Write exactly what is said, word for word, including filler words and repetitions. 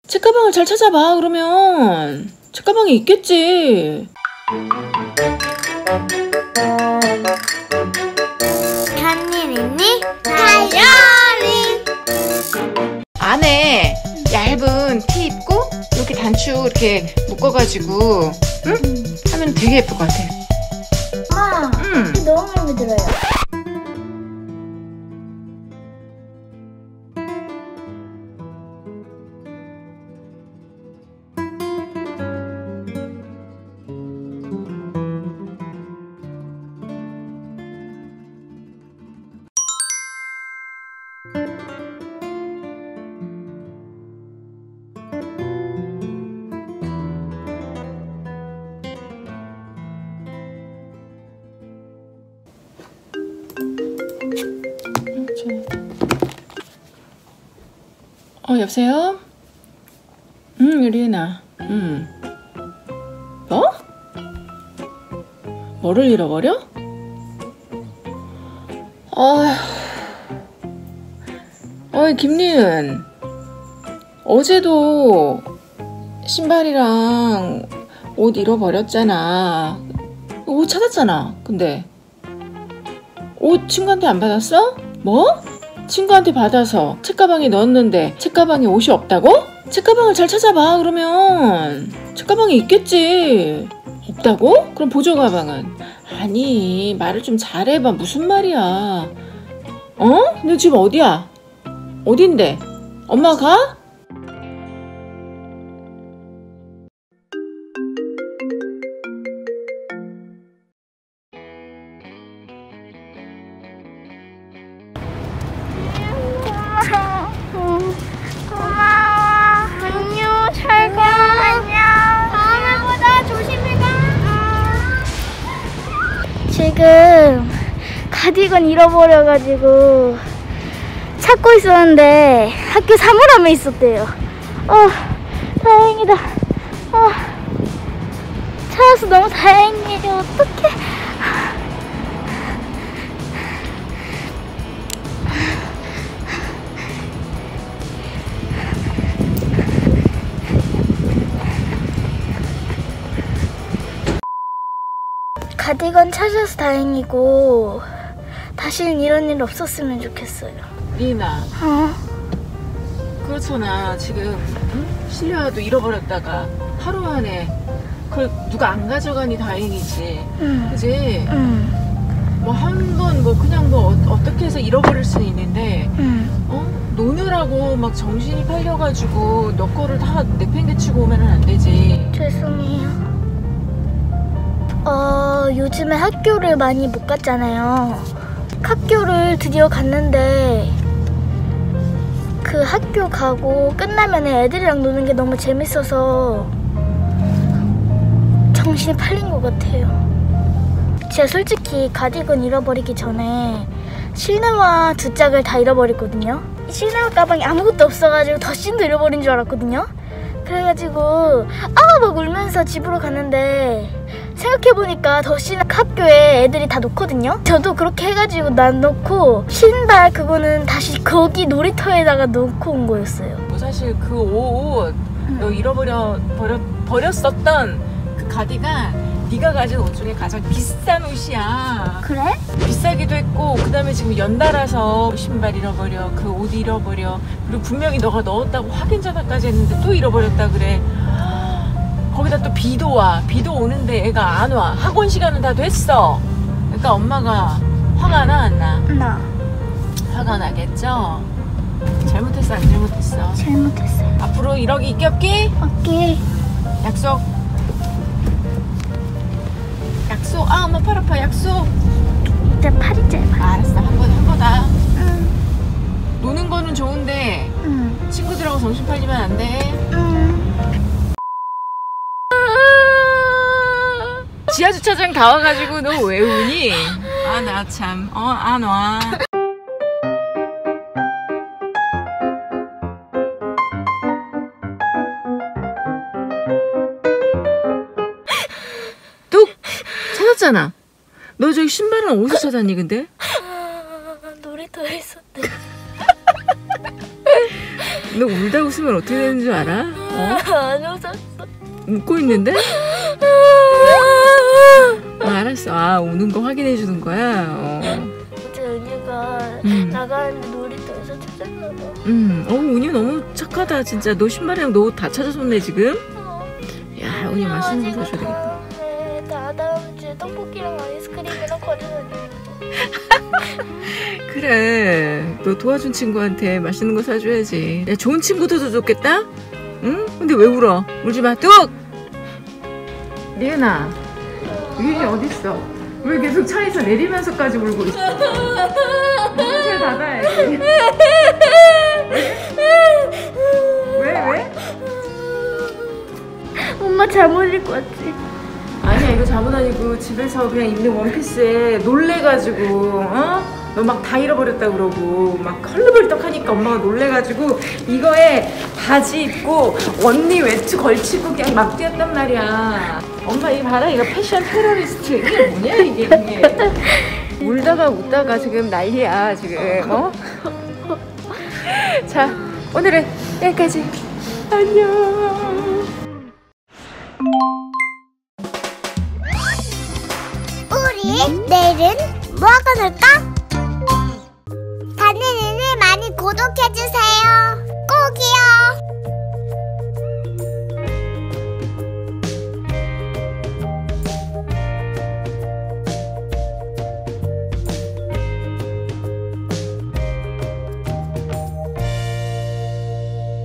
책가방을 잘 찾아봐. 그러면 책가방에 있겠지. 큰일 있니? 다이어리. 안에 얇은 티 입고 이렇게 단추 이렇게 묶어가지고 응? 하면 되게 예쁠 것 같아. 엄마, 응. 너무 마음에 들어요. 어, 여보세요? 응, 리은아. 응. 뭐? 뭐를 잃어버려? 어휴. 어이, 김리은. 어제도 신발이랑 옷 잃어버렸잖아. 옷 찾았잖아. 근데 옷 친구한테 안 받았어? 뭐? 친구한테 받아서 책가방에 넣었는데 책가방에 옷이 없다고? 책가방을 잘 찾아봐. 그러면 책가방에 있겠지. 없다고? 그럼 보조 가방은? 아니, 말을 좀 잘해봐. 무슨 말이야? 어? 너 지금 어디야? 어딘데? 엄마 가? 고마워. 안녕. 잘 가. 안녕. 다음에 보자. 조심히 가. 지금 가디건 잃어버려가지고 찾고 있었는데 학교 사물함에 있었대요. 어, 다행이다. 어, 찾아서 너무 다행이에요. 어떡해. 가디건 찾아서 다행이고 다시는 이런 일 없었으면 좋겠어요. 리은아. 어? 그렇잖아. 지금 응? 실내화도 잃어버렸다가 하루 만에 그걸 누가 안 가져가니 다행이지. 응. 그지? 응. 뭐 한 번 뭐 그냥 뭐 어, 어떻게 해서 잃어버릴 수는 있는데 응. 어? 노느라고 막 정신이 팔려가지고 너 거를 다 내팽개치고 오면은 안 되지. 죄송해요. 어, 요즘에 학교를 많이 못 갔잖아요. 학교를 드디어 갔는데 그 학교 가고 끝나면 애들이랑 노는 게 너무 재밌어서 정신이 팔린 것 같아요. 제가 솔직히 가디건 잃어버리기 전에 실내화 두 짝을 다 잃어버렸거든요. 실내화 가방에 아무것도 없어가지고 덧신도 잃어버린 줄 알았거든요. 그래가지고 아 막 울면서 집으로 갔는데 생각해보니까 덧신 학교에 애들이 다 놓거든요. 저도 그렇게 해가지고 난 놓고 신발 그거는 다시 거기 놀이터에다가 놓고 온 거였어요. 뭐 사실 그 옷 너 응. 잃어버려 버려, 버렸었던 그 가디건 네가 가진 옷 중에 가장 비싼 옷이야. 그래? 비싸기도 했고 그 다음에 지금 연달아서 신발 잃어버려, 그 옷 잃어버려, 그리고 분명히 너가 넣었다고 확인 전화까지 했는데 또 잃어버렸다 그래. 거기다 또 비도 와. 비도 오는데 애가 안 와. 학원 시간은 다 됐어. 그러니까 엄마가 화가 나 안 나? 나 화가 나겠죠? 잘못했어 안 잘못했어? 잘못했어요. 앞으로 이러기 있기 없기? 오케이. 약속. 약속. 아 엄마 팔 아파. 약속. 이제 팔이 짧아. 아, 알았어. 한 번 한 거다. 응. 노는 거는 좋은데 응. 친구들하고 정신 팔리면 안 돼. 응. 지하 주차장 다 와가지고 너 왜 우니? 아 나 참. 어 안 와. 뚝 찾았잖아. 너 저기 신발은 어디서 찾았니 근데? 놀이터에 있었대. 너 울다 웃으면 어떻게 되는 줄 알아? 어? 안 웃었어. 웃고 있는데? 어, 알았어. 아, 우는 거 확인해 주는 거야? 어. 어제 은유가 음. 나가는데 놀이터에서 찾았나 봐. 음, 어, 운이 너무 착하다. 진짜 너 신발이랑 너 옷 다 찾아줬네 지금. 어. 야, 운이 맛있는 거 사줘야 되겠다. 다음에 다 다음 주에 떡볶이랑 아이스크림이랑 과자는 그래, 너 도와준 친구한테 맛있는 거 사줘야지. 야, 좋은 친구들도 좋겠다. 응? 근데 왜 울어? 울지 마. 뚝! 리은아, 리은이 어딨어? 왜 계속 차에서 내리면서까지 울고 있어? 문을 닫아야지. 왜? 왜? 엄마 잘못 입고 왔지? 아니야, 이거 잠옷 아니고 집에서 그냥 입는 원피스에 놀래가지고, 어? 너 막 다 잃어버렸다 그러고 막 헐레벌떡 하니까 엄마가 놀래가지고 이거에 바지 입고 언니 외투 걸치고 그냥 막 뛰었단 말이야. 엄마 이 봐라, 이거 패션 테러리스트. 이게 뭐냐 이게 이게. 울다가 웃다가 지금 난리야 지금. 어? 자, 오늘은 여기까지. 안녕. 우리 내일은 뭐가 놀까? 다니는 일 많이 구독해주세요.